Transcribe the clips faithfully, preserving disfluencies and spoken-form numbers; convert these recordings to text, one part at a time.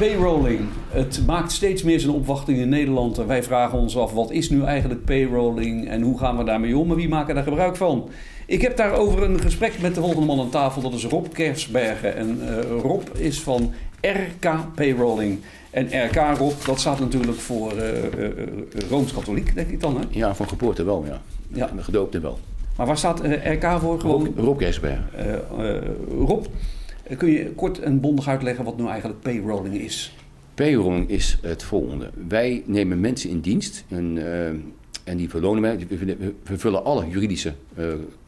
Payrolling. Het maakt steeds meer zijn opwachting in Nederland. En wij vragen ons af, wat is nu eigenlijk payrolling en hoe gaan we daarmee om en wie maken daar gebruik van? Ik heb daarover een gesprek met de volgende man aan tafel. Dat is Rob Kersbergen. En uh, Rob is van R K Payrolling. En R K, Rob, dat staat natuurlijk voor uh, uh, Rooms-Katholiek, denk ik dan, hè? Ja, van geboorte wel, ja. Ja. En gedoopte wel. Maar waar staat uh, R K voor? Gewoon... Rob, Rob Kersbergen. Uh, uh, Rob, kun je kort en bondig uitleggen wat nu eigenlijk payrolling is? Payrolling is het volgende. Wij nemen mensen in dienst en, uh, en die verlonen wij. We vervullen alle juridische uh,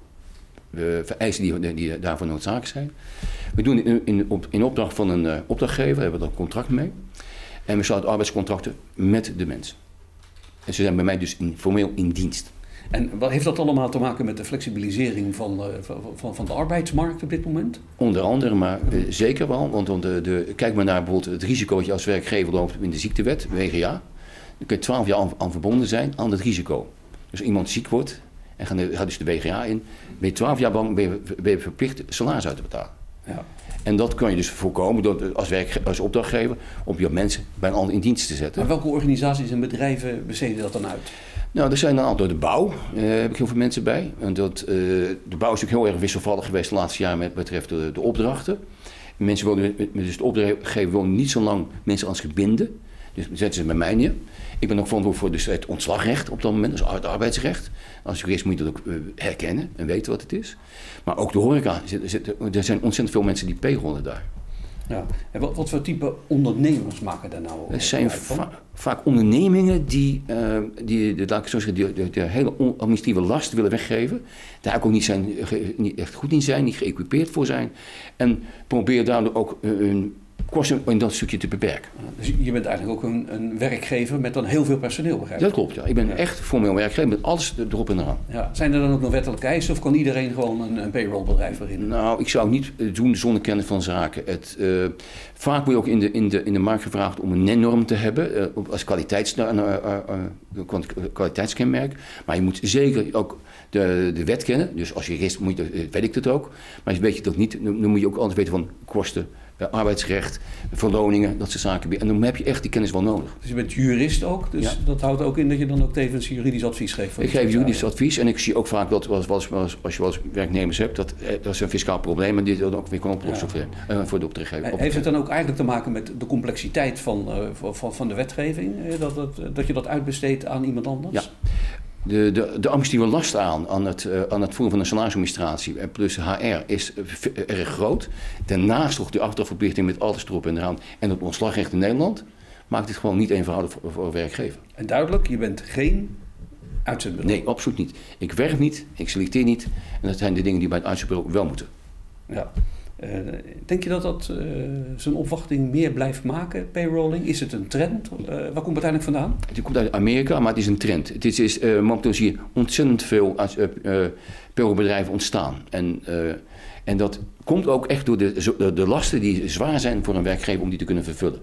uh, vereisten die, die daarvoor noodzakelijk zijn. We doen het in, in, op, in opdracht van een uh, opdrachtgever, hebben we er een contract mee. En we sluiten arbeidscontracten met de mensen. En ze zijn bij mij dus in, formeel in dienst. En wat heeft dat allemaal te maken met de flexibilisering van, uh, van, van de arbeidsmarkt op dit moment? Onder andere, maar uh, zeker wel. Want de, de, kijk maar naar bijvoorbeeld het risico dat je als werkgever loopt in de ziektewet, W G A. Dan kun je twaalf jaar aan, aan verbonden zijn aan het risico. Dus als iemand ziek wordt en gaat, gaat dus de W G A in, ben je twaalf jaar lang ben je, ben je verplicht salaris uit te betalen. Ja. En dat kan je dus voorkomen door als, werk, als opdrachtgever om je mensen bij een ander in dienst te zetten. Maar welke organisaties en bedrijven besteden dat dan uit? Nou, er zijn dan altijd de bouw, uh, heb ik heel veel mensen bij. En dat, uh, de bouw is natuurlijk heel erg wisselvallig geweest de laatste jaren met betreft de, de opdrachten. Mensen willen, dus de opdrachtgever wil niet zo lang mensen aan zich binden. Dus zetten ze bij mij neer. Ik ben ook verantwoordelijk voor dus het ontslagrecht op dat moment, dus het arbeidsrecht. Als jurist moet je dat ook uh, herkennen en weten wat het is. Maar ook de horeca, er zijn ontzettend veel mensen die payrollen daar. Ja. En wat, wat voor type ondernemers maken daar nou? Het zijn va vaak ondernemingen die, uh, die, de, laat ik zo zeggen, die, de, de hele administratieve last willen weggeven. Daar ook niet, zijn, ge, niet echt goed in zijn, niet geëquipeerd voor zijn. En proberen daardoor ook uh, hun kosten in dat stukje te beperken. Dus je bent eigenlijk ook een, een werkgever met dan heel veel personeel, begrijp ik? Dat klopt, ja. Ik ben ja. echt formeel werkgever met alles erop en eraan. Ja. Zijn er dan ook nog wettelijke eisen of kan iedereen gewoon een, een payrollbedrijf beginnen? Nou, ik zou het niet doen zonder kennis van zaken. Het, uh, vaak word je ook in de, in, de, in de markt gevraagd om een N E N-norm te hebben uh, als kwaliteits, uh, uh, uh, kwaliteitskenmerk. Maar je moet zeker ook de, de wet kennen. Dus als je jurist moet je, uh, weet ik dat ook. Maar weet je dat niet, dan moet je ook altijd weten van kosten. Uh, arbeidsrecht, verloningen, dat soort zaken. En dan heb je echt die kennis wel nodig. Dus je bent jurist ook, dus ja. dat houdt ook in dat je dan ook tevens juridisch advies geeft? Ik geef juridisch advies en ik zie ook vaak dat als, als, als, als je wel eens werknemers hebt, dat, dat is een fiscaal probleem en dit dan ook weer kan oplossen ja. voor, uh, voor de opdrachtgever. Heeft het dan ook eigenlijk te maken met de complexiteit van, uh, van, van de wetgeving? Dat, dat, dat je dat uitbesteedt aan iemand anders? Ja. De, de, de administratieve last aan, aan het, uh, aan het voeren van de salarisadministratie plus H R is uh, erg groot. Daarnaast nog de achterverplichting met alles erop en eraan en het ontslagrecht in Nederland maakt het gewoon niet eenvoudig voor, voor een werkgever. En duidelijk, je bent geen uitzendbureau? Nee, absoluut niet. Ik werf niet, ik selecteer niet en dat zijn de dingen die bij het uitzendbureau wel moeten. Ja. Uh, denk je dat dat uh, zijn opwachting meer blijft maken, payrolling? Is het een trend? Uh, waar komt het uiteindelijk vandaan? Het komt uit Amerika, maar het is een trend. Het is, is, uh, momenteel zie je ontzettend veel uh, uh, payrollbedrijven ontstaan. En, uh, en dat komt ook echt door de, de, de lasten die zwaar zijn voor een werkgever om die te kunnen vervullen.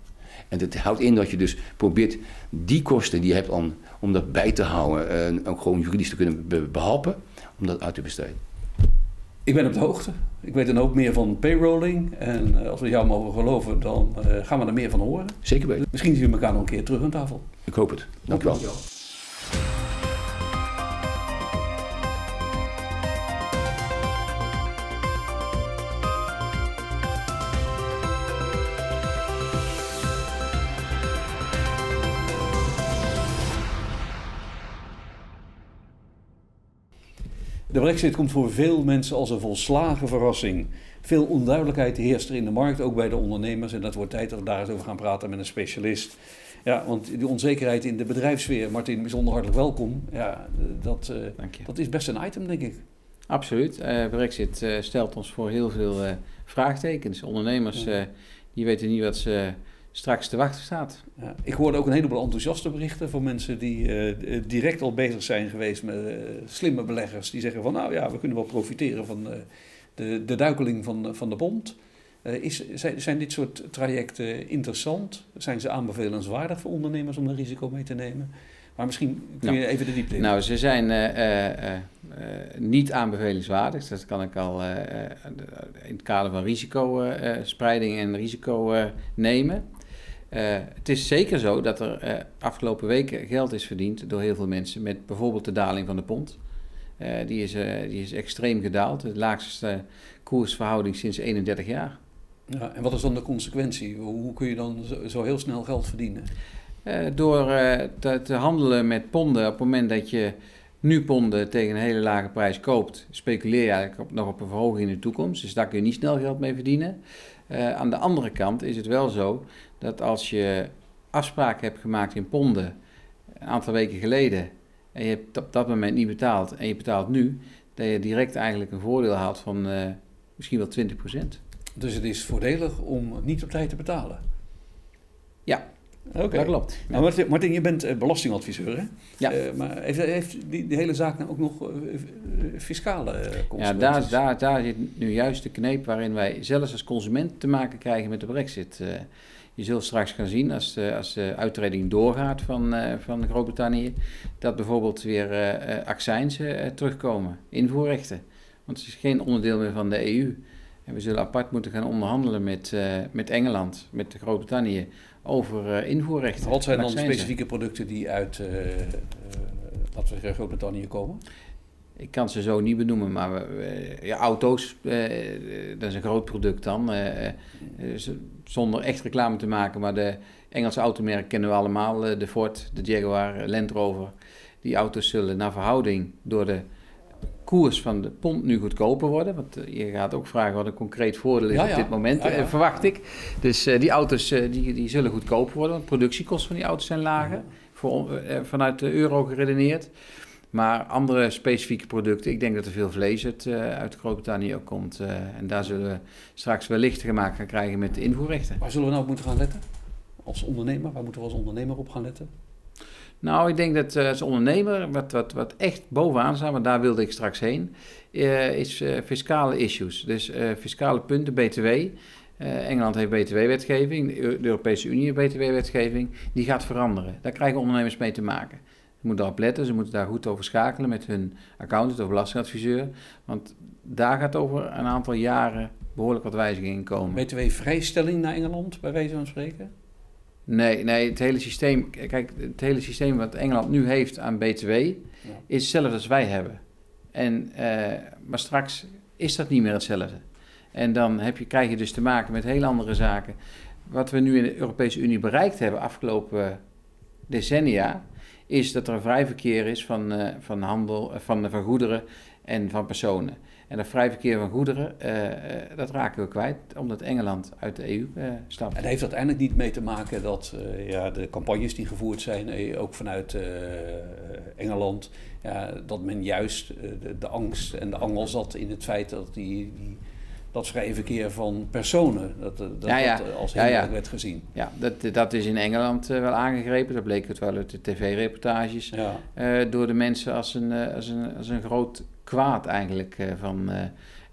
En dat houdt in dat je dus probeert die kosten die je hebt om, om dat bij te houden, uh, ook gewoon juridisch te kunnen be behalpen, om dat uit te besteden. Ik ben op de hoogte. Ik weet een hoop meer van payrolling. En uh, als we jou mogen geloven, dan uh, gaan we er meer van horen. Zeker weten. Misschien zien we elkaar nog een keer terug aan tafel. Ik hoop het. Dank u wel. De Brexit komt voor veel mensen als een volslagen verrassing. Veel onduidelijkheid heerst er in de markt, ook bij de ondernemers. En dat wordt tijd dat we daar eens over gaan praten met een specialist. Ja, want die onzekerheid in de bedrijfssfeer, Martin, bijzonder hartelijk welkom. Ja, dat, uh, dat is best een item, denk ik. Absoluut. Uh, Brexit uh, stelt ons voor heel veel uh, vraagtekens. Ondernemers uh, die weten niet wat ze straks te wachten staat. Ja, ik hoorde ook een heleboel enthousiaste berichten van mensen die uh, direct al bezig zijn geweest met uh, slimme beleggers. Die zeggen van nou ja, we kunnen wel profiteren van uh, de, de duikeling van, van de pond. Uh, is, zijn, zijn dit soort trajecten interessant? Zijn ze aanbevelenswaardig voor ondernemers om er risico mee te nemen? Maar misschien kun je nou, even de diepte in. Nou, ze zijn uh, uh, uh, niet aanbevelenswaardig. Dat kan ik al uh, in het kader van risicospreiding uh, en risico uh, nemen. Uh, het is zeker zo dat er uh, afgelopen weken geld is verdiend door heel veel mensen met bijvoorbeeld de daling van de pond. Uh, die, is, uh, die is extreem gedaald, de laagste uh, koersverhouding sinds eenendertig jaar. Ja, en wat is dan de consequentie? Hoe kun je dan zo, zo heel snel geld verdienen? Uh, door uh, te, te handelen met ponden op het moment dat je nu ponden tegen een hele lage prijs koopt, speculeer je eigenlijk op, nog op een verhoging in de toekomst. Dus daar kun je niet snel geld mee verdienen. Uh, aan de andere kant is het wel zo dat als je afspraken hebt gemaakt in ponden een aantal weken geleden en je hebt op dat moment niet betaald en je betaalt nu, dat je direct eigenlijk een voordeel haalt van uh, misschien wel twintig procent. Dus het is voordelig om niet op tijd te betalen? Ja. Oké, okay. Dat klopt. Ja. Nou, Martin, Martin, je bent uh, belastingadviseur, hè? Ja. Uh, maar heeft, heeft die, die hele zaak nou ook nog uh, fiscale uh, consequenties? Ja, daar, daar, daar zit nu juist de kneep waarin wij zelfs als consument te maken krijgen met de brexit. Uh, je zult straks gaan zien, als de, als de uittreding doorgaat van, uh, van Groot-Brittannië, dat bijvoorbeeld weer uh, accijnzen uh, terugkomen, invoerrechten. Want het is geen onderdeel meer van de E U. En we zullen apart moeten gaan onderhandelen met, uh, met Engeland, met Groot-Brittannië, over uh, invoerrechten. Wat zijn dan specifieke producten die uit uh, uh, laten we zeggen, Groot-Brittannië komen? Ik kan ze zo niet benoemen, maar uh, ja, auto's, uh, dat is een groot product dan. Uh, uh, zonder echt reclame te maken, maar de Engelse automerken kennen we allemaal. Uh, de Ford, de Jaguar, Land Rover. Die auto's zullen naar verhouding door de koers van de pond nu goedkoper worden. Want uh, je gaat ook vragen wat een concreet voordeel is ja, op ja. dit moment, ja, ja. Uh, verwacht ik. Dus uh, die auto's uh, die, die zullen goedkoper worden. Want productiekosten van die auto's zijn lager. Ja. Voor, uh, vanuit de euro geredeneerd. Maar andere specifieke producten, ik denk dat er veel vlees uit, uh, uit Groot-Brittannië ook komt. Uh, en daar zullen we straks wellicht gemaakt gaan krijgen met de invoerrechten. Waar zullen we nou op moeten gaan letten? Als ondernemer, waar moeten we als ondernemer op gaan letten? Nou, ik denk dat uh, als ondernemer, wat, wat, wat echt bovenaan staat, want daar wilde ik straks heen, uh, is uh, fiscale issues. Dus uh, fiscale punten, B T W. Uh, Engeland heeft B T W-wetgeving, de Europese Unie heeft B T W-wetgeving. Die gaat veranderen. Daar krijgen ondernemers mee te maken. Ze moeten daarop letten, ze moeten daar goed over schakelen met hun accountant of belastingadviseur. Want daar gaat over een aantal jaren behoorlijk wat wijzigingen komen. B T W-vrijstelling naar Engeland, bij wijze van spreken? Nee, nee, het hele systeem, kijk, het hele systeem wat Engeland nu heeft aan B T W, ja. is hetzelfde als wij hebben. En, uh, maar straks is dat niet meer hetzelfde. En dan heb je, krijg je dus te maken met heel andere zaken. Wat we nu in de Europese Unie bereikt hebben afgelopen decennia, is dat er een vrij verkeer is van, uh, van handel, uh, van, uh, van goederen en van personen. En dat vrij verkeer van goederen, uh, uh, dat raken we kwijt, omdat Engeland uit de E U uh, stapt. En heeft dat uiteindelijk niet mee te maken dat uh, ja, de campagnes die gevoerd zijn, uh, ook vanuit uh, Engeland, ja, dat men juist uh, de, de angst en de angel zat in het feit dat die, die, dat vrije verkeer van personen, dat dat, ja, ja. dat als hinderlijk ja, ja. werd gezien. Ja, dat, dat is in Engeland uh, wel aangegrepen, dat bleek het wel uit de tv-reportages, ja. uh, door de mensen als een, uh, als een, als een groot kwaad eigenlijk. Uh, van, uh,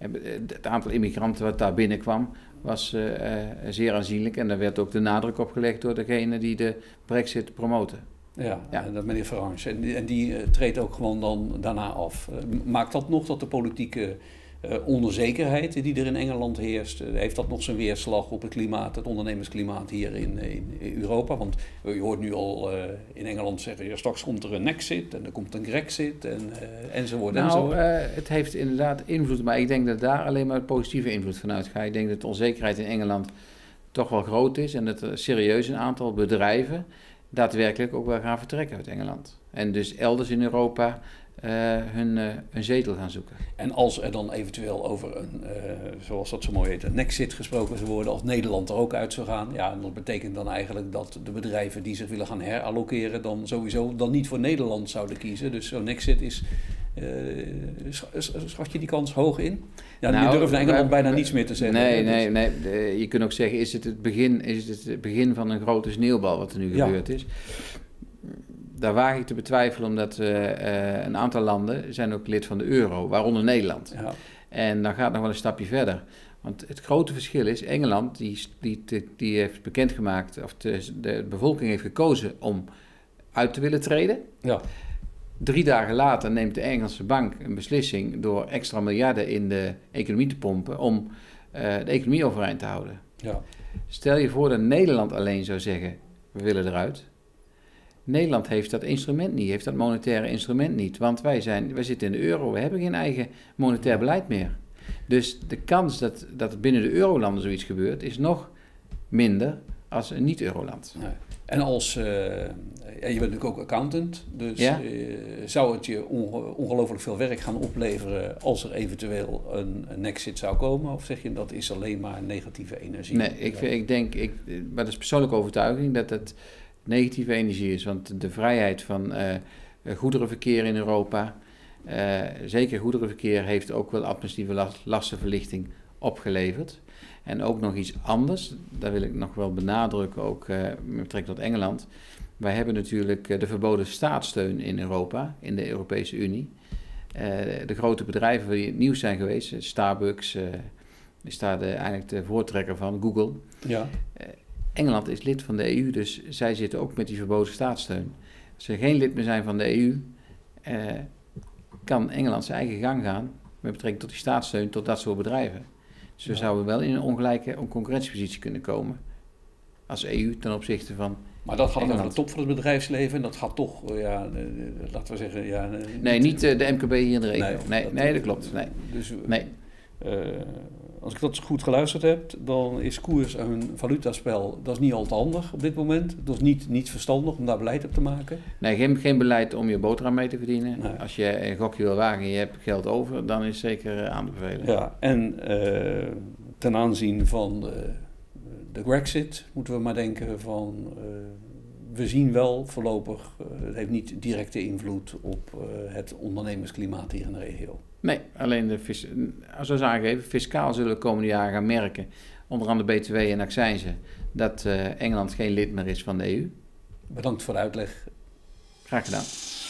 het aantal immigranten wat daar binnenkwam was uh, uh, zeer aanzienlijk en daar werd ook de nadruk op gelegd door degene die de Brexit promoten. Ja, ja. En dat meneer Farage. En die, en die uh, treedt ook gewoon dan daarna af. Uh, maakt dat nog dat de politieke uh, onzekerheid die er in Engeland heerst, uh, heeft dat nog zijn weerslag op het klimaat, het ondernemersklimaat hier in, in Europa? Want je hoort nu al uh, in Engeland zeggen, ja, straks komt er een Nexit en er komt een Grexit en, uh, enzovoort. Nou, enzovoort. Uh, het heeft inderdaad invloed, maar ik denk dat daar alleen maar positieve invloed van uitgaat. Ik denk dat de onzekerheid in Engeland toch wel groot is en dat er serieus een aantal bedrijven daadwerkelijk ook wel gaan vertrekken uit Engeland. En dus elders in Europa uh, hun, uh, hun zetel gaan zoeken. En als er dan eventueel over een, uh, zoals dat zo mooi heet, een Nexit gesproken zou worden, als Nederland er ook uit zou gaan, ja, dat betekent dan eigenlijk dat de bedrijven die zich willen gaan herallokeren, dan sowieso dan niet voor Nederland zouden kiezen. Dus zo'n Nexit is, uh, schat je die kans hoog in? Ja, nou, je durft Engeland bijna niets meer te zeggen. Nee, hè? nee, nee. De, je kunt ook zeggen, is het het begin, is het het begin van een grote sneeuwbal wat er nu ja. gebeurd is? Daar waag ik te betwijfelen, omdat uh, uh, een aantal landen zijn ook lid van de euro, waaronder Nederland. Ja. En dan gaat het nog wel een stapje verder. Want het grote verschil is, Engeland die, die, die heeft bekendgemaakt, of de, de bevolking heeft gekozen om uit te willen treden. Ja. Drie dagen later neemt de Engelse bank een beslissing door extra miljarden in de economie te pompen om uh, de economie overeind te houden. Ja. Stel je voor dat Nederland alleen zou zeggen, we willen eruit. Nederland heeft dat instrument niet, heeft dat monetaire instrument niet. Want wij, zijn, wij zitten in de euro, we hebben geen eigen monetair beleid meer. Dus de kans dat, dat binnen de eurolanden zoiets gebeurt, is nog minder als een niet-euroland. Nee. En als, uh, ja, je bent natuurlijk ook accountant, dus ja? uh, zou het je onge- ongelooflijk veel werk gaan opleveren als er eventueel een, een exit zou komen? Of zeg je dat is alleen maar negatieve energie? Nee, ik, ik denk, ik, maar dat is persoonlijke overtuiging, dat het negatieve energie is. Want de vrijheid van uh, goederenverkeer in Europa, uh, zeker goederenverkeer, heeft ook wel administratieve lastenverlichting opgeleverd. En ook nog iets anders, daar wil ik nog wel benadrukken, ook uh, met betrekking tot Engeland. Wij hebben natuurlijk uh, de verboden staatssteun in Europa, in de Europese Unie. Uh, de grote bedrijven die in het nieuws zijn geweest, Starbucks, uh, is daar de, eigenlijk de voortrekker van, Google. Ja. Uh, Engeland is lid van de E U, dus zij zitten ook met die verboden staatssteun. Als ze geen lid meer zijn van de E U, uh, kan Engeland zijn eigen gang gaan met betrekking tot die staatssteun tot dat soort bedrijven. Dus we ja. zouden wel in een ongelijke concurrentiepositie kunnen komen als E U ten opzichte van Maar dat gaat Engeland. over de top van het bedrijfsleven en dat gaat toch, ja, laten we zeggen... Ja, niet, nee, niet de M K B hier in de regio. Nee, nee, dat, nee, dat klopt. Nee. Dus, nee. Uh, als ik dat goed geluisterd heb, dan is koers een valutaspel, dat is niet al te handig op dit moment. Dat is niet, niet verstandig om daar beleid op te maken. Nee, geen, geen beleid om je boterham mee te verdienen. Nee. Als je een gokje wil wagen en je hebt geld over, dan is zeker aan te bevelen. Ja, en uh, ten aanzien van de, de Brexit moeten we maar denken van... Uh, we zien wel voorlopig, uh, het heeft niet directe invloed op uh, het ondernemersklimaat hier in de regio. Nee, alleen de, zoals aangegeven, fiscaal zullen we de komende jaren gaan merken, onder andere B T W en accijnzen, dat uh, Engeland geen lid meer is van de E U. Bedankt voor de uitleg. Graag gedaan.